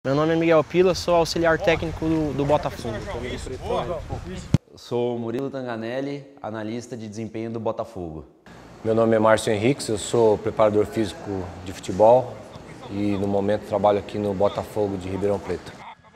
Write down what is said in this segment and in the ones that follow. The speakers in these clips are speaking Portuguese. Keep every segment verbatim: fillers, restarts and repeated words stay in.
Meu nome é Miguel Pila, sou auxiliar técnico do, do Botafogo. Sou Murilo Tanganelli, analista de desempenho do Botafogo. Meu nome é Márcio Henriques, eu sou preparador físico de futebol e no momento trabalho aqui no Botafogo de Ribeirão Preto.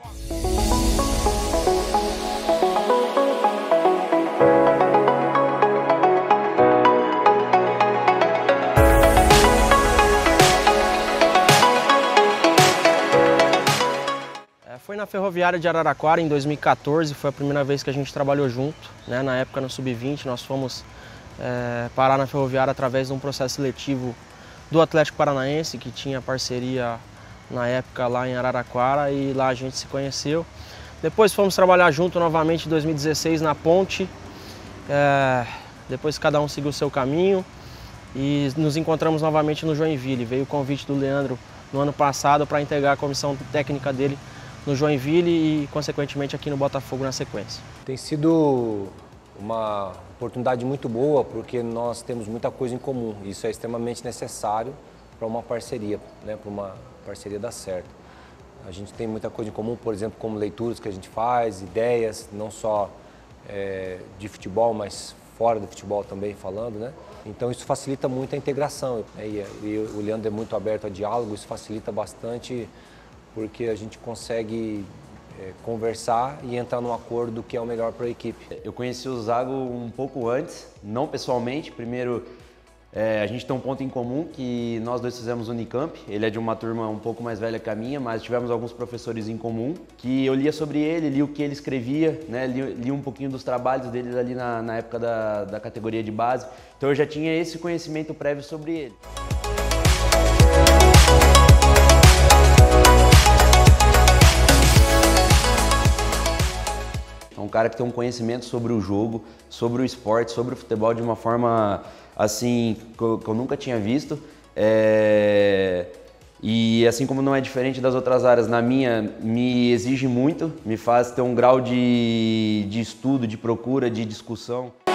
Foi na Ferroviária de Araraquara em dois mil e quatorze, foi a primeira vez que a gente trabalhou junto, né? Na época no sub vinte nós fomos é, parar na Ferroviária através de um processo seletivo do Atlético Paranaense, que tinha parceria na época lá em Araraquara, e lá a gente se conheceu. Depois fomos trabalhar junto novamente em dois mil e dezesseis na Ponte, é, depois cada um seguiu o seu caminho e nos encontramos novamente no Joinville. Veio o convite do Leandro no ano passado para integrar a comissão técnica dele no Joinville e, consequentemente, aqui no Botafogo na sequência. Tem sido uma oportunidade muito boa porque nós temos muita coisa em comum. Isso é extremamente necessário para uma parceria, né? Para uma parceria dar certo. A gente tem muita coisa em comum, por exemplo, como leituras que a gente faz, ideias, não só é, de futebol, mas fora do futebol também falando, né? Então isso facilita muito a integração. Né? E, e o Leandro é muito aberto a diálogo, isso facilita bastante porque a gente consegue é, conversar e entrar num acordo do que é o melhor para a equipe. Eu conheci o Zago um pouco antes, não pessoalmente. Primeiro, é, a gente tem um ponto em comum, que nós dois fizemos Unicamp. Ele é de uma turma um pouco mais velha que a minha, mas tivemos alguns professores em comum, que eu lia sobre ele, li o que ele escrevia, né? li, li um pouquinho dos trabalhos dele ali na, na época da, da categoria de base. Então eu já tinha esse conhecimento prévio sobre ele. É um cara que tem um conhecimento sobre o jogo, sobre o esporte, sobre o futebol de uma forma assim que eu, que eu nunca tinha visto. É... E assim como não é diferente das outras áreas, na minha me exige muito, me faz ter um grau de, de estudo, de procura, de discussão.